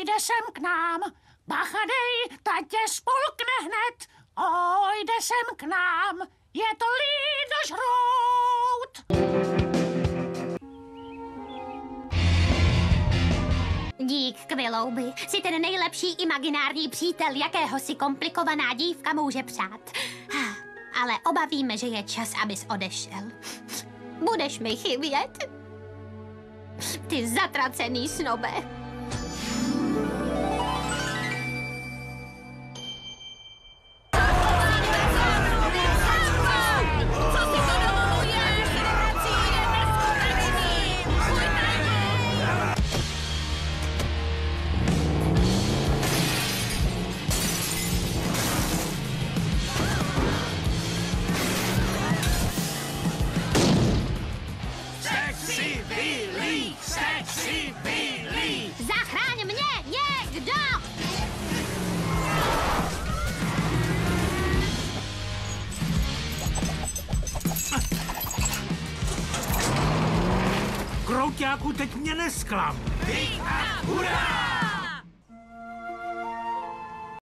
jde sem k nám. Bacha dej, ta tě spolkne hned. Jde sem k nám. Je to lídožrout. Dík, Kvilouby. Jsi ten nejlepší imaginární přítel, jakého si komplikovaná dívka může přát. Ale obavíme, že je čas, abys odešel. Budeš mi chybět? Ty zatracený snobe. Zachraň mě někdo! Krouťáku, teď mě nesklam! Hurá!